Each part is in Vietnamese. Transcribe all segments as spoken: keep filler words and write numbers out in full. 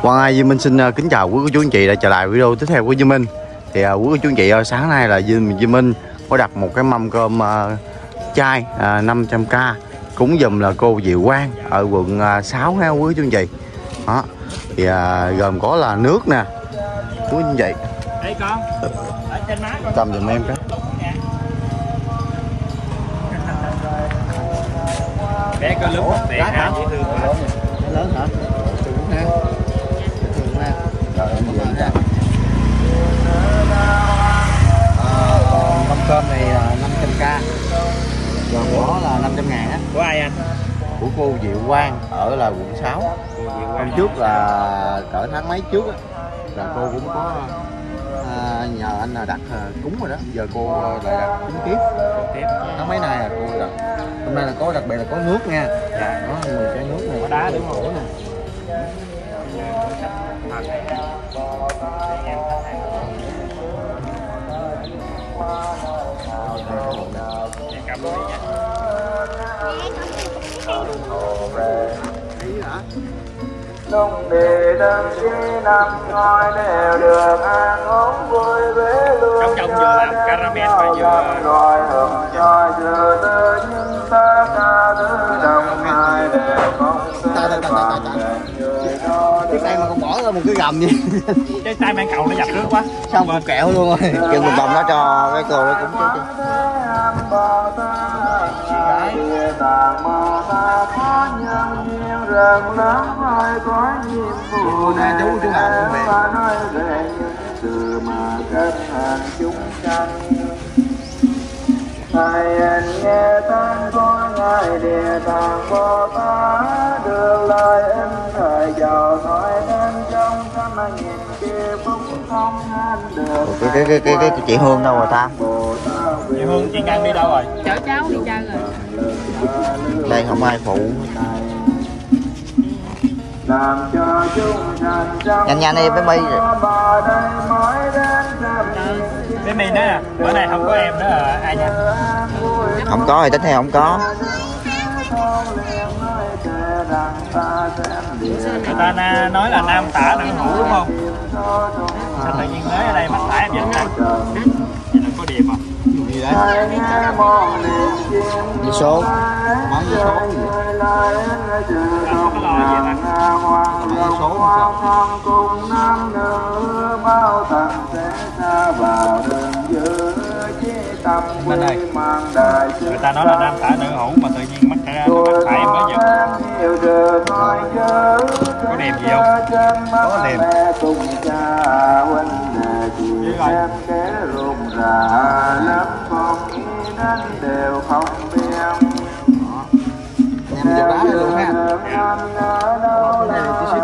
Quang Ai Duy Minh xin kính chào quý cô chú anh chị đã trở lại video tiếp theo của Duy Minh. Thì uh, quý cô chú anh chị ơi, sáng nay là Duy, Duy Minh có đặt một cái mâm cơm uh, chai uh, năm trăm k cúng giùm là cô Diệu Quang ở quận uh, sáu ha quý cô chú anh chị. Đó. Thì uh, gồm có là nước nè quý cô chú anh chị. Đây con. Ở trên má con. Cầm giùm em cái. Bé có lúc bé hả? Dễ thương quá. Lớn hả? Thương ha. Thương ha. Rồi em cảm ơn ha. Mâm cơm này năm trăm k. Còn đó là năm trăm ngàn á. Của ai anh? Của cô Diệu Quang ở là quận sáu. Hôm trước là cỡ tháng mấy trước á, là cô cũng có à, nhờ anh là đặt cúng rồi đó. Giờ cô lại đặt cúng tiếp. Tiếp. Tháng mấy nay là cô đặt. Hôm nay là có đặc biệt là có nước nha. Dạ. Có mười chai nước này. Có đá đúng không? Nè. Cảm ơn nha. Đông đề đăng chí năm ngôi đều được an ổn vui với luôn. Trong trong vừa làm caramel và vừa rồi hưởng cho vừa tư nhưng ta ca thứ đồng hai đều không sẽ bằng người đó. Cái tay mà con bỏ ra một cái gầm vậy. Cái tay mang cầu nó dập nước quá. Xong một kẹo luôn rồi. Kêu mình vòng nó cho cái cô nó cũng chứ. Tàng mơ ta có nhân duyên rừng lớn ơi có nhiệm vụ này và nói về những sự mà kết thành chúng sanh. Thầy anh nghe tên có ngài địa tạng Bồ Tát được lời in thời giàu nói đến trong trăm nghìn kia cũng không anh được. Cái cái cái cái, cái chị Hương đâu rồi ta? Chị Hương chị Ngân đi đâu rồi? Chở cháu đi chơi rồi. Đây không ai phụ. Làm cho chúng sanh trong Nhanh nhanh đi bé My. Bé My nói nè, bữa nay không có em đó là ai nha? Không có thì tính theo không có. Người ta nói là nam tả nữ hữu đúng không? Sao tự nhiên tới ở đây mắt tả em vậy ta? Vậy là có điểm không? Gì đấy? Đi số. Nói đi số gì vậy? Không có lo gì vậy ta? Nói số cùng nam nữ bao tầng sẽ xa vào đường giữa chi tâm quy mang đại. Người ta nói là nam tả nữ hữu mà tự nhiên mắt tả mắt tả em mới giật. Có đèm gì không? có đèm. Cùng cha huynh chị xem kế rụng rà lắm con nghĩ đến đều không biết. Em giật đá đây luôn ha. Đây là cái ship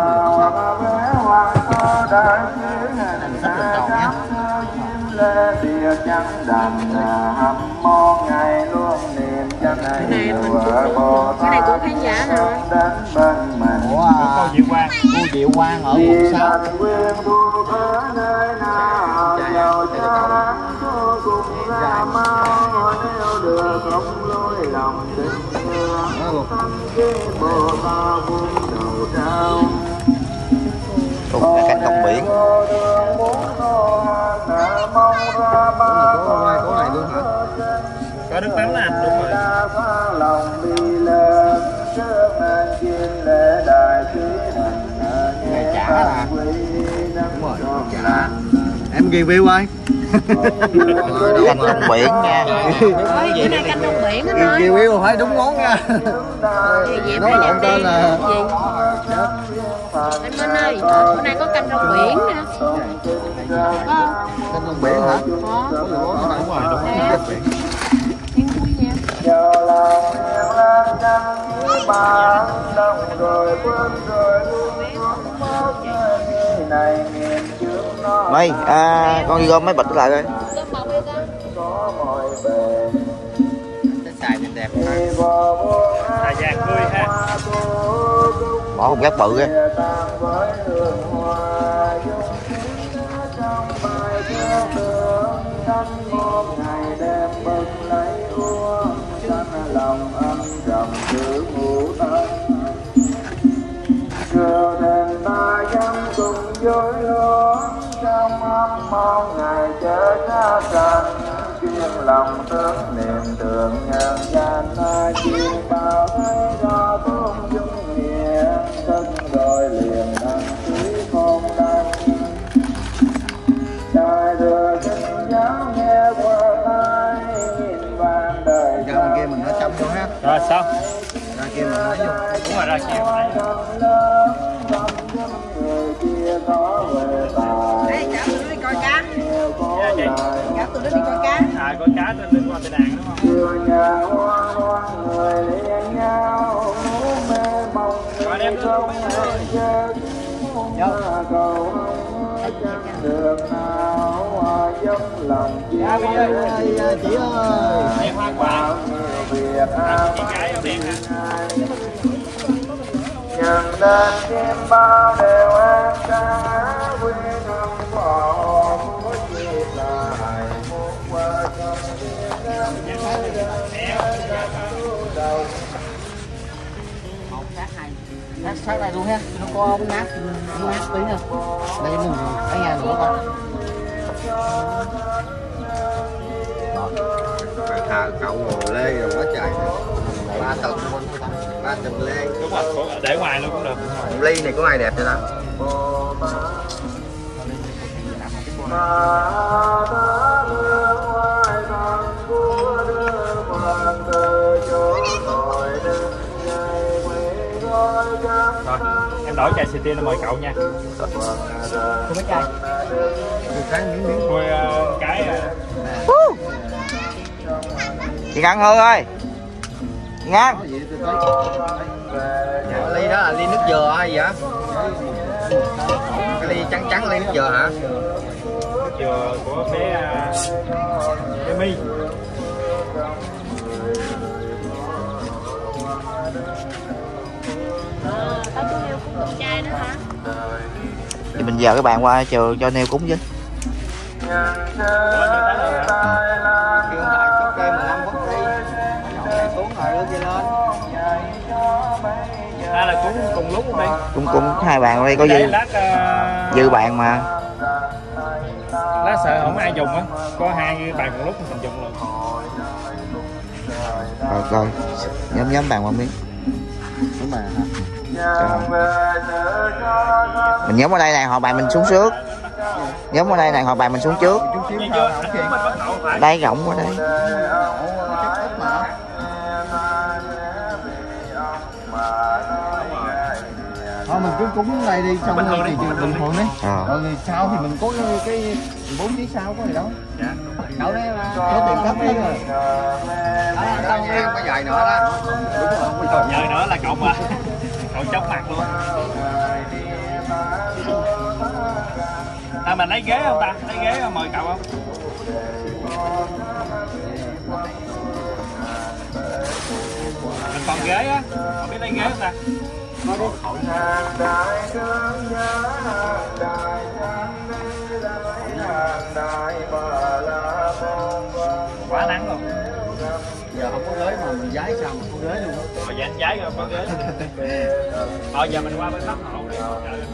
Này cái này của khán giả nè. Của cô Diệu Quang, cô Diệu Quang ở quận sáu. Ủa, là cánh đồng biển. Có có này luôn hả? Có nước mắm nè, đúng rồi. Ngày chả là đúng rồi, chả. Em review ơi. Canh đồng biển nha. Ôi, bữa nay canh đồng biển anh ơi. Review phải đúng món nha. Nói lộn tên là anh Minh ơi, bữa nay có canh rong biển nè. Có không? canh đồng biển hả? Có. Đúng rồi, đúng rồi, canh biển. Em vui nha. Mày, à, con đi gom mấy bịch lại coi. Cái xài đẹp đẹp ha. Xài vàng tươi ha. Bỏ một gác bự kìa. Hãy subscribe cho kênh Ghiền Mì Gõ để không bỏ lỡ những video hấp dẫn. vui hướng trong âm mong ngày chớ xa trần chuyên lòng tướng niệm tượng nhân gian ai chịu bao hay do tôn dung nghĩa thân rồi liền đăng quý phong đăng đời đưa kinh giáo nghe qua tai nhìn vàng đời Giờ bên kia mình nó chăm vô ha. Rồi sao? Ra kia mình lấy vô. Đúng rồi, ra kia mình lấy vô. Ê, chở tụi nó đi coi cá. Dạ chị. Chở tụi nó đi coi cá. À, coi cá trên liên quan tới đàn đúng không? Coi đem luôn. Dạ chị ơi. Chị ơi. Em hoa quả. À, chị gái ở đèn hả? Nhân đến chim bao đều an ca quy năm phò múa chiếc lại một qua trong thiên nam đầu Sát sát này luôn ha. Nó có ống nát, nó nát tí nè. Đây mình ở nhà nữa con. Thà cậu ngồi lê rồi quá trời ba tầng ba tầng lê. Đúng rồi, để ngoài luôn cũng được. Ly này có ai đẹp vậy ta? Rồi, em đổi chai xì tin mời cậu nha. Cô mấy chai. Mời uh, cái uh... Chị Ngân Hương ơi. Chị Ngân. Dạ, ly đó là ly nước dừa hay gì vậy? Cái ly trắng trắng ly nước dừa hả? Nước dừa của bé uh, bé My. Có chú Nêu cũng con trai nữa hả? Thì mình giờ các bạn qua chờ cho nêu cúng chứ. À là cúng cùng lúc không đi? Cũng cũng hai bạn ở đây có dư. Lát, uh... dư bạn mà. Lát sợ không ai dùng á, có hai bàn cùng lúc mình dùng luôn. Rồi coi, nhóm nhóm bàn qua miếng. Đúng mà hả? Mình nhóm ở đây này, họ bài mình xuống trước. Nhóm ở đây này, họ bài mình xuống trước. Đây rộng ở đây. Thôi mình cứ cúng đây đi, xong rồi thì bình thường đi. À. Rồi sau thì mình có cái, cái bốn chiếc sau có gì đâu. Dạ. Đậu đấy mà. Có tiền cấp đấy rồi. Có vài nữa đó. Đúng rồi, không có Giờ nữa là cậu mà. Cậu chóng mặt luôn. À mình lấy ghế không ta? Lấy ghế mời cậu không? Mình còn ghế á, không biết lấy ghế không ta? Quá nắng luôn. Giờ không có ghế mà mình giái sao mà có ghế luôn á. Rồi giờ anh giái rồi có ghế. Thôi giờ mình qua bên Bắc Hậu đi.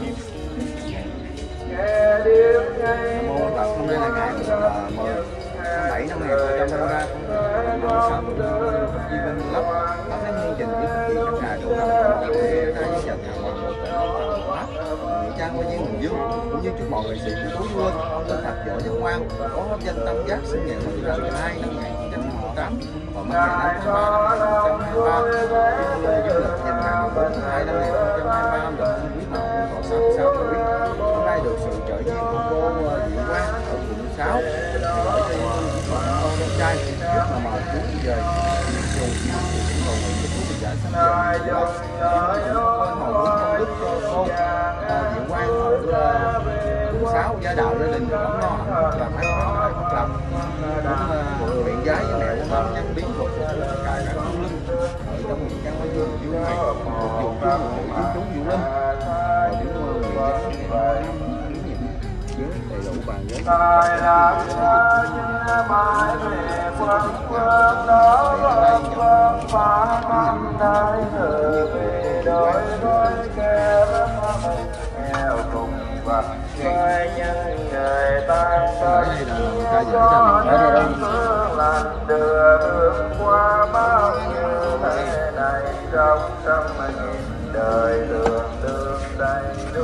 Mô Phật hôm nay là ngày mười tháng bảy năm hai nghìn không trăm hai mươi ba. Sáu Di Vinh lắp lắp đến chương trình với thực hiện các ngài đủ năm đặc biệt ra với giờ nhà mọi một tỉnh Pháp nghĩa trang qua viên Bình Dương cũng như chúc mọi người sĩ của Tú Vương tên thật giỏi dân ngoan có pháp danh Tam Giác sinh ngày mười hai năm một nghìn chín trăm năm mươi tám và mất ngày năm tháng ba năm hai nghìn không trăm hai mươi ba. Du lịch dành ngày mười bốn tháng hai năm hai nghìn không trăm hai mươi ba âm lịch quý mão còn sáu mươi sáu tuổi. Hôm nay được sự trợ duyên của cô Diệu Quang ở quận sáu để gửi cho con con trai rất là mời chú về dùng cầu nguyện cho chú bị giải sanh về con hầu muốn công đức cho cô Diệu Quang ở quận sáu gia đạo gia đình ấm no làm ăn phát phát lập cũng nguyện giái với mẹ của con nhân biến luật tất cả các hương linh ở trong miền Trang Hoa Dương Dương này phục vụ cho người dân chúng Diệu Linh và những người dân đầy đủ bàn ghế Tài lạc xa chính mãi về quân quân đó quân quân phá tâm đại thừa về đôi đôi kẻ nghèo cùng vật với những người tan Ở đây là ca dễ cho mình ở đây đâu. lần đưa bước qua bao nhiêu thế này trong trăm nghìn đời đường đường đầy đủ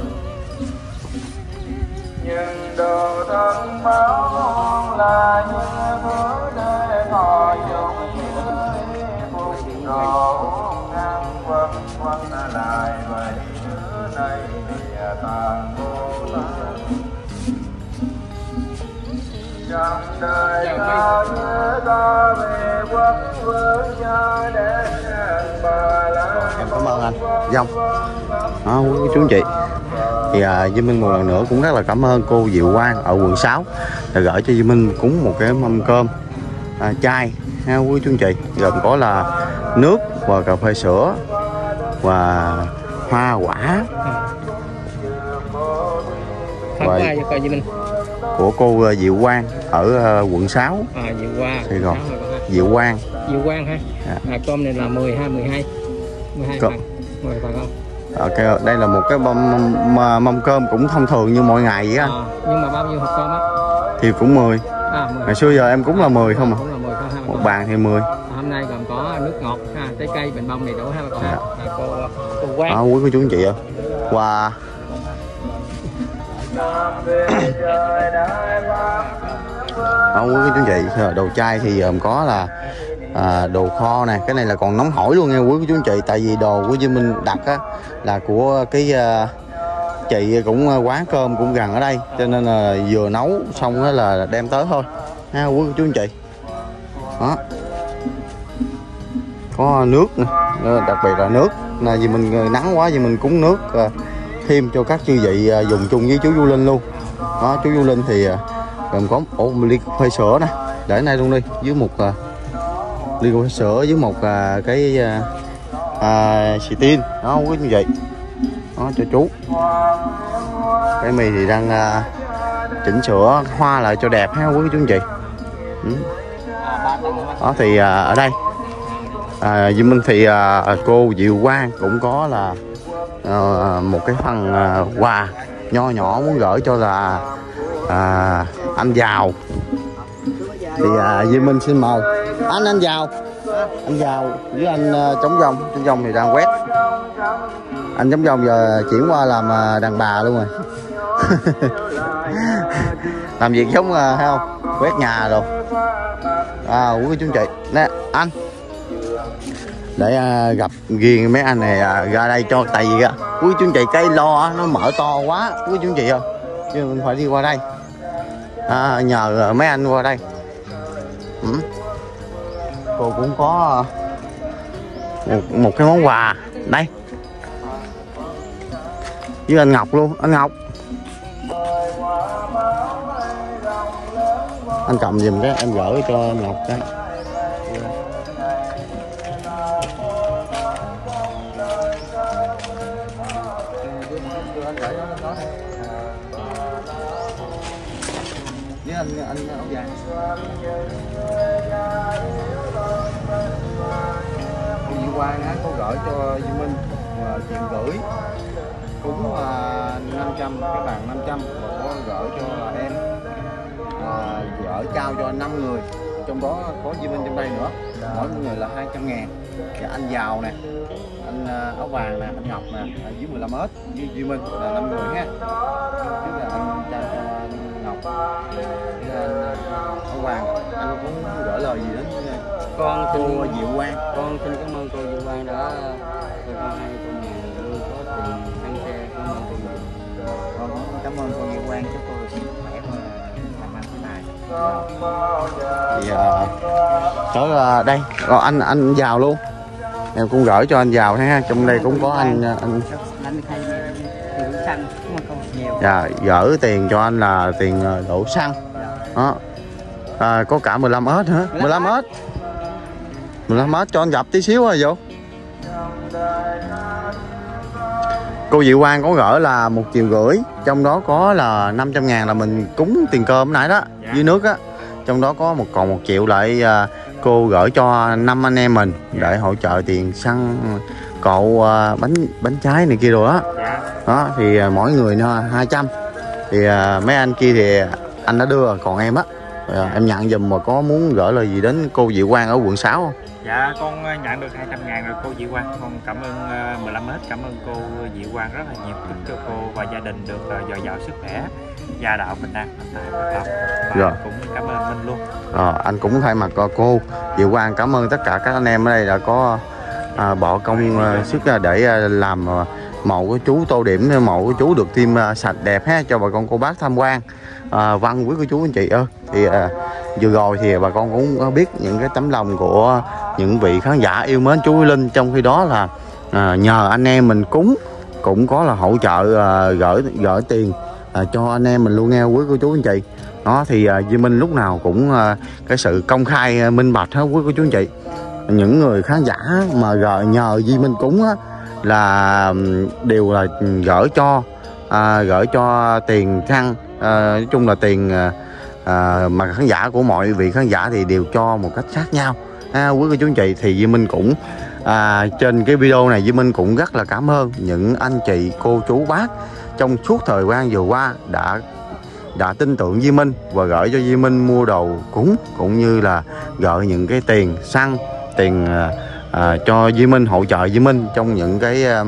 nhưng đồ thân máu là như thứ để họ dùng phục độ ngang quăng quăng lại vậy thứ này địa tạng vô lắm trong đời ta nhớ ta về quốc với cha để bà la Em cảm ơn anh Dông đó, quý chú anh chị. Thì à, Duy Minh một lần nữa cũng rất là cảm ơn cô Diệu Quang ở quận sáu đã gửi cho Duy Minh cúng một cái mâm cơm à, chai ha quý chú anh chị, gồm có là nước và cà phê sữa và hoa quả Hoa cho coi Duy Minh. của cô Diệu Quang ở uh, quận sáu. À, Diệu Quang. Thì rồi. Diệu Quang. Diệu Quang ha. À. À, cơm này là mười hai mười hai. mười hai Cơm. phần. mười phần không? Okay, đây là một cái mâm, mâm, mâm cơm cũng thông thường như mọi ngày vậy anh. À, nhưng mà bao nhiêu hộp cơm á? Thì cũng mười. À, mười. Ngày xưa giờ em cũng là mười không à? Cũng là mười không ha. Một bàn thì mười. À, hôm nay gồm có nước ngọt ha, trái cây, bình bông đầy đủ ha bà con ha. Dạ. À, cô cô Quang. À, quý cô chú anh chị ơi. Và à, quý cô chú anh chị, đồ chai thì gồm có là à, đồ kho nè, cái này là còn nóng hổi luôn nha quý cô chú anh chị, tại vì đồ của Duy Minh đặt á là của cái uh, chị cũng uh, quán cơm cũng gần ở đây, cho nên là vừa nấu xong đó là đem tới thôi ha quý cô chú anh chị. Đó, có nước nè, đặc biệt là nước là vì mình nắng quá vì mình cúng nước uh, thêm cho các chư vị uh, dùng chung với chú Du Linh luôn. Đó, chú Du Linh thì uh, gồm có ổ một ly cà phê sữa nè, để này luôn đi, với một uh, ly cà phê sữa với một uh, cái uh, uh, xì tin đó quý như vậy đó cho chú. Cái mì thì đang uh, chỉnh sửa hoa lại cho đẹp ha quý chú anh chị. Ừ. Đó thì uh, ở đây uh, Duy Minh thì uh, cô Diệu Quang cũng có là uh, một cái phần uh, quà nho nhỏ muốn gửi cho là à, anh Giàu. Thì à, Duy Minh xin mời anh anh Giàu, anh Giàu với anh uh, Chống Dông. Chống Dông thì đang quét, anh Chống Dông giờ chuyển qua làm uh, đàn bà luôn rồi. Làm việc giống uh, thấy không, quét nhà rồi. À, quý chú anh chị nè anh, để uh, gặp riêng mấy anh này uh, ra đây cho, tại vì uh, quý chú anh chị cái lo nó mở to quá quý chú anh chị ơi, chứ mình phải đi qua đây à, nhờ mấy anh qua đây. Ừ. Cô cũng có một, một cái món quà đây với anh Ngọc luôn. Anh Ngọc, anh cầm giùm cái em gửi cho anh Ngọc cái. Với anh anh áo vàng. Cô Diệu Quang á, cô gửi cho Duy Minh uh, chuyện gửi cúng uh, năm trăm, cái bàn năm trăm, và có gửi cho em uh, gửi trao cho năm người, trong đó có Duy Minh trong đây nữa, mỗi người là hai trăm ngàn. Và anh Giàu nè, anh uh, áo vàng nè, anh Ngọc nè, ở dưới mười lăm ớt với Duy Minh là năm người ha. Chứ là anh trao cho anh Ngọc với anh áo vàng. Anh cũng gửi lời gì đến Con cô xin Diệu Quang. con xin cảm ơn cô Diệu Quang đã cho con hai trăm ngàn luôn có tiền ăn xe. Cảm ơn cô Diệu. Con cũng cảm ơn cô Diệu Quang, chúc cô được khỏe và làm ăn thế này. Thì uh, tới uh, đây còn anh anh Giàu luôn, em cũng gửi cho anh Giàu ha, trong đây cũng có anh anh dạ, gửi tiền cho anh là tiền đổ xăng đó. À, có cả mười lăm ớt hả? mười lăm ớt mười lăm ớt cho anh gặp tí xíu rồi vô. Cô Diệu Quang có gửi là một triệu rưỡi, trong đó có là năm trăm ngàn là mình cúng tiền cơm nãy đó, dạ, dưới nước á, trong đó có một còn một triệu lại uh, cô gửi cho năm anh em mình để hỗ trợ tiền xăng cậu à, bánh bánh trái này kia rồi đó. Dạ. Đó thì à, mỗi người nó hai trăm. Thì à, mấy anh kia thì anh đã đưa, còn em á à, em nhận giùm, mà có muốn gửi lời gì đến cô Diệu Quang ở quận sáu không? Dạ con nhận được hai trăm ngàn rồi cô Diệu Quang. Con cảm ơn uh, mười lăm hết, cảm ơn cô Diệu Quang rất là nhiều, chúc cho cô và gia đình được uh, dồi dào sức khỏe, gia đạo bình an tại Phật Lòng. Và Rồi. cũng cảm ơn Minh luôn. Rồi, anh cũng thay mặt cô Diệu Quang cảm ơn tất cả các anh em ở đây đã có à, bỏ công à, sức ra để à, làm à, mộ của chú, tô điểm mộ của chú được thêm à, sạch đẹp ha, cho bà con cô bác tham quan. À, văn quý của chú anh chị ơi, thì à, vừa rồi thì bà con cũng biết những cái tấm lòng của những vị khán giả yêu mến chú Linh, trong khi đó là à, nhờ anh em mình cúng cũng có là hỗ trợ à, gửi gửi tiền à, cho anh em mình luôn nghe quý cô chú anh chị. Đó thì à, Duy Minh lúc nào cũng à, cái sự công khai à, minh bạch hết quý cô chú anh chị. Những người khán giả mà gửi nhờ Duy Minh cúng á, là đều là gửi cho à, gửi cho tiền thăng à, nói chung là tiền à, à, mà khán giả của mọi vị khán giả thì đều cho một cách khác nhau ha, quý cô chú anh chị. Thì Duy Minh cũng à, trên cái video này Duy Minh cũng rất là cảm ơn những anh chị cô chú bác trong suốt thời gian vừa qua đã đã tin tưởng Duy Minh và gửi cho Duy Minh mua đồ cúng, cũng như là gửi những cái tiền xăng, tiền à, à, cho Duy Minh, hỗ trợ Duy Minh trong những cái à,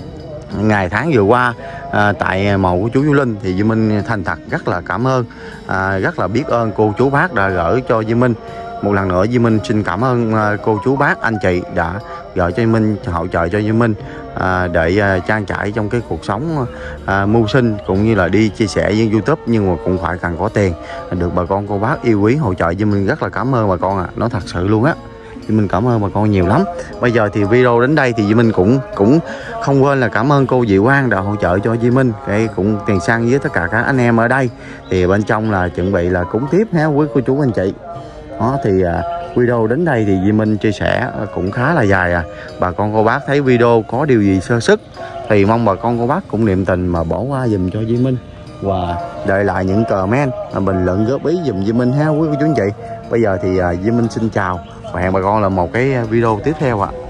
ngày tháng vừa qua à, tại mộ của chú Vũ Linh. Thì Duy Minh thành thật rất là cảm ơn, à, rất là biết ơn cô chú bác đã gửi cho Duy Minh. Một lần nữa Duy Minh xin cảm ơn à, cô chú bác anh chị đã gửi cho Duy Minh, hỗ trợ cho Duy Minh à, để à, trang trải trong cái cuộc sống à, mưu sinh, cũng như là đi chia sẻ với YouTube, nhưng mà cũng phải cần có tiền được bà con cô bác yêu quý hỗ trợ. Duy Minh rất là cảm ơn bà con à, nói thật sự luôn á. Duy Minh cảm ơn bà con nhiều lắm. Bây giờ thì video đến đây thì Duy Minh cũng cũng không quên là cảm ơn cô Diệu Quang đã hỗ trợ cho Duy Minh cái cũng tiền xăng với tất cả các anh em ở đây. Thì bên trong là chuẩn bị là cúng tiếp ha quý cô chú anh chị. Đó thì à, video đến đây thì Duy Minh chia sẻ cũng khá là dài à. Bà con cô bác thấy video có điều gì sơ sức thì mong bà con cô bác cũng niệm tình mà bỏ qua dùm cho Duy Minh, và đợi lại những comment bình luận góp ý dùm Duy Minh ha quý cô chú anh chị. Bây giờ thì à, Duy Minh xin chào và hẹn bà con là một cái video tiếp theo ạ. À.